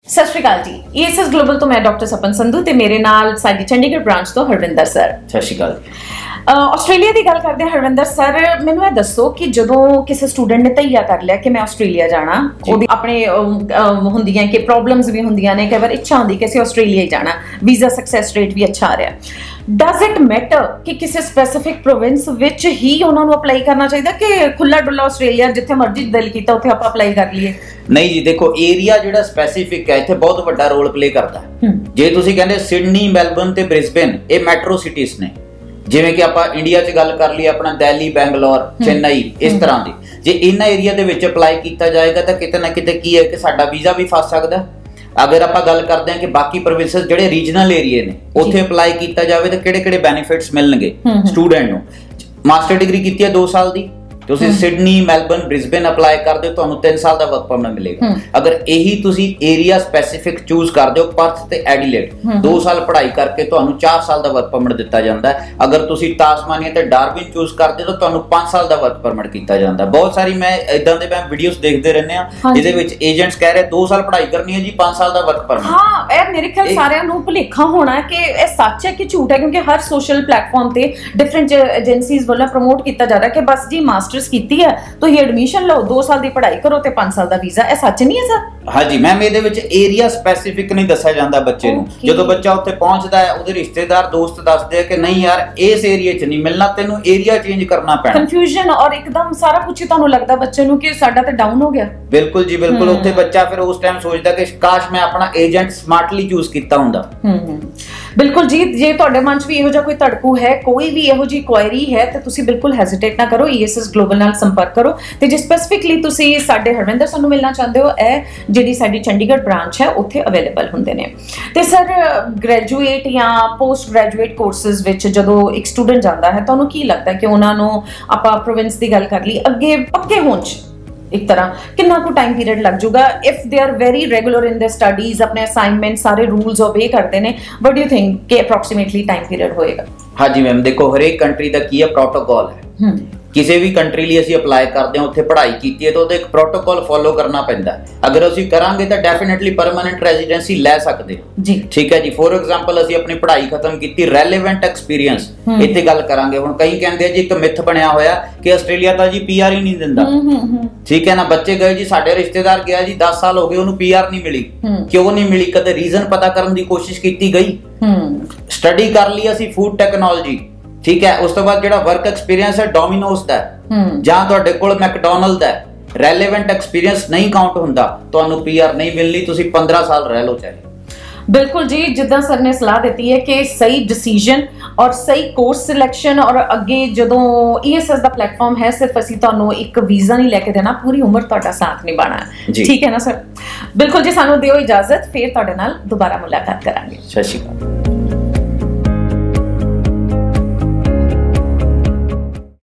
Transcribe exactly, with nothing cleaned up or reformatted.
सत श्री अकाल जी। ESS global तो मैं डॉक्टर सपन संधू ते मेरे नाल साडी चंडीगढ़ ब्रांच तो हरविंदर सर। सत श्री अकाल। ਆਸਟ੍ਰੇਲੀਆ ਦੀ ਗੱਲ ਕਰਦੇ ਹਾਂ ਹਰਵਿੰਦਰ ਸਰ, ਮੈਨੂੰ ਇਹ ਦੱਸੋ ਕਿ ਜਦੋਂ ਕਿਸੇ ਸਟੂਡੈਂਟ ਨੇ ਤਈਆ ਕਰ ਲਿਆ ਕਿ ਮੈਂ ਆਸਟ੍ਰੇਲੀਆ ਜਾਣਾ, ਉਹਦੀ ਆਪਣੇ ਹੁੰਦੀਆਂ ਕਿ ਪ੍ਰੋਬਲਮਸ ਵੀ ਹੁੰਦੀਆਂ ਨੇ, ਕਈ ਵਾਰ ਇੱਛਾ ਹੁੰਦੀ ਕਿ ਅਸੀਂ ਆਸਟ੍ਰੇਲੀਆ ਹੀ ਜਾਣਾ, ਵੀਜ਼ਾ ਸਕਸੈਸ ਰੇਟ ਵੀ ਅੱਛਾ ਆ ਰਿਹਾ, ਡਜ਼ ਇਟ ਮੈਟਰ ਕਿ ਕਿਸੇ ਸਪੈਸੀਫਿਕ ਪ੍ਰੋਵਿੰਸ ਵਿੱਚ ਹੀ ਉਹਨਾਂ ਨੂੰ ਅਪਲਾਈ ਕਰਨਾ ਚਾਹੀਦਾ ਕਿ ਖੁੱਲਾ ਡੁੱਲਾ ਆਸਟ੍ਰੇਲੀਆ ਜਿੱਥੇ ਮਰਜ਼ੀ ਦਿਲ ਕੀਤਾ ਉੱਥੇ ਆਪਾਂ ਅਪਲਾਈ ਕਰ ਲਈਏ? नहीं जी, देखो एरिया जिहड़ा स्पैसीफिक है इत्थे बहुत वड्डा रोल प्ले करता है। जे तुसीं कहंदे सिडनी, मैलबर्न ते ब्रिस्बेन ये मैट्रो सिटीज़ ने, जिवें कि आपां इंडिया च गल कर लईए अपना दिल्ली, बैंगलोर, चेन्नई, इस तरह दी जे इन्हां एरिया दे विच अप्लाई कीता जाएगा तां किते ना किते की है कि साडा वीज़ा भी फस सकदा। अगर आपां गल करदे हां कि बाकी प्रोविंसेस जिहड़े रीजनल एरिए ने उत्थे अप्लाई कीता जावे तां किहड़े-किहड़े बेनिफिट्स मिलणगे स्टूडेंट नूं। मास्टर डिग्री कीती है दो साल दी, ਤੁਸੀਂ ਸਿਡਨੀ, ਮੈਲਬਰਨ, ਬ੍ਰਿਸਬੇਨ ਅਪਲਾਈ ਕਰਦੇ ਹੋ ਤੁਹਾਨੂੰ ਤਿੰਨ ਸਾਲ ਦਾ ਵਰਕ ਪਰਮਿਟ ਮਿਲੇਗਾ। ਅਗਰ ਇਹੀ ਤੁਸੀਂ ਏਰੀਆ ਸਪੈਸੀਫਿਕ ਚੂਜ਼ ਕਰਦੇ ਹੋ, ਪਰਥ ਤੇ ਐਡੀਲੇਡ, ਦੋ ਸਾਲ ਪੜ੍ਹਾਈ ਕਰਕੇ ਤੁਹਾਨੂੰ ਚਾਰ ਸਾਲ ਦਾ ਵਰਕ ਪਰਮਿਟ ਦਿੱਤਾ ਜਾਂਦਾ ਹੈ। ਅਗਰ ਤੁਸੀਂ ਤਾਸਮਾਨੀਆ ਤੇ ਡਾਰਵਿਨ ਚੂਜ਼ ਕਰਦੇ ਹੋ ਤੁਹਾਨੂੰ ਪੰਜ ਸਾਲ ਦਾ ਵਰਕ ਪਰਮਿਟ ਕੀਤਾ ਜਾਂਦਾ। ਬਹੁਤ ਸਾਰੀ ਮੈਂ ਇਦਾਂ ਦੇ ਮੈਂ ਵੀਡੀਓਜ਼ ਦੇਖਦੇ ਰਹਿੰਦੇ ਆ ਜਿਹਦੇ ਵਿੱਚ ਏਜੰਟਸ ਕਹਿ ਰਹੇ ਦੋ ਸਾਲ ਪੜ੍ਹਾਈ ਕਰਨੀ ਹੈ ਜੀ, ਪੰਜ ਸਾਲ ਦਾ ਵਰਕ ਪਰਮਿਟ। ਹਾਂ, ਇਹ ਮੇਰੇ ਖਿਆਲ ਸਾਰਿਆਂ ਨੂੰ ਭੁਲੇਖਾ ਹੋਣਾ ਕਿ ਇਹ ਸੱਚ ਹੈ ਕਿ ਝੂਠ ਹੈ, ਕਿਉਂਕਿ ਹਰ ਸੋਸ਼ਲ ਪਲੇਟਫਾਰਮ ਤੇ ਡਿਫਰੈਂਟ ਏਜੰਸੀਜ਼ ਵੱਲੋਂ ਪ੍ਰਮੋਟ ਕੀਤਾ ਜਾ ਰਿਹਾ ਕਿ ਬਸ ਜੀ ਮਾਸਟਰਸ ਕੀਤੀ ਹੈ ਤੁਸੀਂ ਐਡਮਿਸ਼ਨ ਲਓ, ਦੋ ਸਾਲ ਦੀ ਪੜ੍ਹਾਈ ਕਰੋ ਤੇ ਪੰਜ ਸਾਲ ਦਾ ਵੀਜ਼ਾ। ਇਹ ਸੱਚ ਨਹੀਂ ਹੈ ਸਰ? ਹਾਂਜੀ ਮੈਮ, ਇਹਦੇ ਵਿੱਚ ਏਰੀਆ ਸਪੈਸੀਫਿਕ ਨਹੀਂ ਦੱਸਿਆ ਜਾਂਦਾ ਬੱਚੇ ਨੂੰ। ਜਦੋਂ ਬੱਚਾ ਉੱਥੇ ਪਹੁੰਚਦਾ ਹੈ ਉਹਦੇ ਰਿਸ਼ਤੇਦਾਰ ਦੋਸਤ ਦੱਸਦੇ ਆ ਕਿ ਨਹੀਂ ਯਾਰ ਇਸ ਏਰੀਆ 'ਚ ਨਹੀਂ ਮਿਲਣਾ, ਤੈਨੂੰ ਏਰੀਆ ਚੇਂਜ ਕਰਨਾ ਪੈਣਾ। ਕਨਫਿਊਜ਼ਨ ਔਰ ਇੱਕਦਮ ਸਾਰਾ ਕੁਝ ਤੁਹਾਨੂੰ ਲੱਗਦਾ ਬੱਚੇ ਨੂੰ ਕਿ ਸਾਡਾ ਤਾਂ ਡਾਊਨ ਹੋ ਗਿਆ। ਬਿਲਕੁਲ ਜੀ ਬਿਲਕੁਲ। ਉੱਥੇ ਬੱਚਾ ਫਿਰ ਉਸ ਟਾਈਮ ਸੋਚਦਾ ਕਿ ਕਾਸ਼ ਮੈਂ ਆਪਣਾ ਏਜੰਟ ਸਮਾਰਟਲੀ ਚੂਜ਼ ਕੀਤਾ ਹੁੰਦਾ। ਬਿਲਕੁਲ ਜੀ, ਜੇ ਤੁਹਾਡੇ ਮਨ 'ਚ ਵੀ ਇਹੋ ਜਿਹਾ ਕੋਈ ਧੜਕੂ ਹੈ, ਕੋਈ ਵੀ ਇਹੋ ਜਿਹੀ ਕੁਐਰੀ ਹੈ ਤਾਂ ਤੁਸੀਂ ਬਿਲਕੁਲ ਹੈਜ਼ਿਟੇਟ ਨਾ ਕਰੋ, ਈਐਸਐਸ ਗਲੋਬਲ ਨਾਲ ਸੰਪਰਕ ਕਰੋ। ਤੇ ਜੇ ਸਪੈਸੀਫਿਕਲੀ ਤੁਸੀਂ ਸਾਡੇ ਹਰਵਿੰਦਰ ਸਰ ਨੂੰ ਮਿਲਣਾ ਚਾਹੁੰਦੇ ਹੋ, ਇਹ ਜਿਹੜੀ ਸਾਡੀ ਚੰਡੀਗੜ੍ਹ ਬ੍ਰਾਂਚ ਹੈ ਉੱਥੇ ਅਵੇਲੇਬਲ ਹੁੰਦੇ ਨੇ। ਤੇ ਸਰ ਗ੍ਰੈਜੂਏਟ ਜਾਂ ਪੋਸਟ ਗ੍ਰੈਜੂਏਟ ਕੋਰਸਿਸ ਵਿੱਚ ਜਦੋਂ ਇੱਕ ਸਟੂਡੈਂਟ ਜਾਂਦਾ ਹੈ ਤੁਹਾਨੂੰ ਕੀ ਲੱਗਦਾ ਕਿ ਉਹਨਾਂ ਨੂੰ ਆਪਾਂ ਪ੍ਰੋਵਿੰਸ ਦੀ ਗੱਲ ਕਰ ਲਈ ਅੱਗੇ ਪੱਕੇ ਹੋਣ 'ਚ ਇੱਕ ਤਰ੍ਹਾਂ ਕਿੰਨਾ ਕੁ ਟਾਈਮ ਪੀਰੀਅਡ ਲੱਗ ਜਾਊਗਾ? If they are very regular in their studies, ਆਪਣੇ ਅਸਾਈਨਮੈਂਟ ਸਾਰੇ ਰੂਲਸ ਓਬੇ ਕਰਦੇ ਨੇ, ਵਟ ਡੂ ਯੂ ਥਿੰਕ ਕਿ ਅਪਰੋਕਸੀਮੇਟਲੀ ਟਾਈਮ ਪੀਰੀਅਡ ਹੋਏਗਾ? ਹਾਂਜੀ ਮੈਮ, ਦੇਖੋ ਹਰੇਕ ਕੰਟਰੀ ਦਾ ਕੀ ਹੈ ਪ੍ਰੋਟੋਕੋਲ ਹੈ। ਕਿਸੇ ਵੀ ਕੰਟਰੀ ਲਈ ਅਸੀਂ ਅਪਲਾਈ ਕਰਦੇ ਹਾਂ, ਉੱਥੇ ਪੜ੍ਹਾਈ ਕੀਤੀ ਹੈ ਤਾਂ ਉਹਦਾ ਇੱਕ ਪ੍ਰੋਟੋਕੋਲ ਫੋਲੋ ਕਰਨਾ ਪੈਂਦਾ। ਅਗਰ ਅਸੀਂ ਕਰਾਂਗੇ ਤਾਂ ਡੈਫੀਨੇਟਲੀ ਪਰਮਾਨੈਂਟ ਰੈਜ਼ੀਡੈਂਸੀ ਲੈ ਸਕਦੇ ਹਾਂ ਜੀ। ਠੀਕ ਹੈ ਜੀ। ਫੋਰ ਐਗਜ਼ਾਮਪਲ ਅਸੀਂ ਆਪਣੀ ਪੜ੍ਹਾਈ ਖਤਮ ਕੀਤੀ, ਰੈਲੇਵੈਂਟ ਐਕਸਪੀਰੀਅੰਸ ਇੱਥੇ ਗੱਲ ਕਰਾਂਗੇ। ਹੁਣ ਕਈ ਕਹਿੰਦੇ ਆ ਜੀ ਇੱਕ ਮਿਥ ਬਣਿਆ ਹੋਇਆ ਕਿ ਆਸਟ੍ਰੇਲੀਆ ਤਾਂ ਜੀ ਪੀਆਰ ਹੀ ਨਹੀਂ ਦਿੰਦਾ। ਠੀਕ ਹੈ ਨਾ, ਬੱਚੇ ਗਏ ਜੀ, ਸਾਡੇ ਰਿਸ਼ਤੇਦਾਰ ਗਿਆ ਜੀ ਦਸ ਸਾਲ ਹੋ ਗਏ ਉਹਨੂੰ ਪੀਆਰ ਨਹੀਂ ਮਿਲੀ। ਕਿਉਂ ਨਹੀਂ ਮਿਲੀ? ਕਦੇ ਰੀਜ਼ਨ ਪਤਾ ਕਰਨ ਦੀ ਕੋਸ਼ਿਸ਼ ਕੀਤੀ ਗਈ? ਸਟੱਡੀ ਕਰ ਲਈ ਅਸੀਂ ਫੂਡ ਟੈਕਨੋਲੋਜੀ, ਠੀਕ ਹੈ, ਉਸ ਤੋਂ ਬਾਅਦ ਜਿਹੜਾ ਵਰਕ ਐਕਸਪੀਰੀਅੰਸ ਹੈ ਡੋਮੀਨੋਜ਼ ਦਾ ਜਾਂ ਤੁਹਾਡੇ ਕੋਲ ਮੈਕਡੋਨਲਡ ਦਾ, ਰੈਲੇਵੈਂਟ ਐਕਸਪੀਰੀਅੰਸ ਨਹੀਂ ਕਾਊਂਟ ਹੁੰਦਾ, ਤੁਹਾਨੂੰ ਪੀਆਰ ਨਹੀਂ ਮਿਲਣੀ, ਤੁਸੀਂ ਪੰਦਰਾਂ ਸਾਲ ਰਹਿ ਲਓ ਚਾਹੇ। ਬਿਲਕੁਲ ਜੀ, ਜਿੱਦਾਂ ਸਰ ਨੇ ਸਲਾਹ ਦਿੱਤੀ ਹੈ ਕਿ ਸਹੀ ਡਿਸੀਜਨ ਔਰ ਸਹੀ ਕੋਰਸ ਸਿਲੈਕਸ਼ਨ, ਔਰ ਅੱਗੇ ਜਦੋਂ ਈਐਸਐਸ ਦਾ ਪਲੇਟਫਾਰਮ ਹੈ ਸਿਰਫ ਅਸੀਂ ਤੁਹਾਨੂੰ ਇੱਕ ਵੀਜ਼ਾ ਨਹੀਂ ਲੈ ਕੇ ਦੇਣਾ, ਪੂਰੀ ਉਮਰ ਤੁਹਾਡਾ ਸਾਥ ਨਿਭਾਉਣਾ। ਠੀਕ ਹੈ ਨਾ ਸਰ? ਬਿਲਕੁਲ ਜੀ, ਸਾਨੂੰ ਦਿਓ ਇਜਾਜ਼ਤ, ਫਿਰ ਤੁਹਾਡੇ ਨਾਲ ਦੁਬਾਰਾ ਮੁਲਾਕਾਤ ਕਰਾਂਗੇ। ਸਤਿ ਸ਼੍ਰੀ ਅਕਾਲ।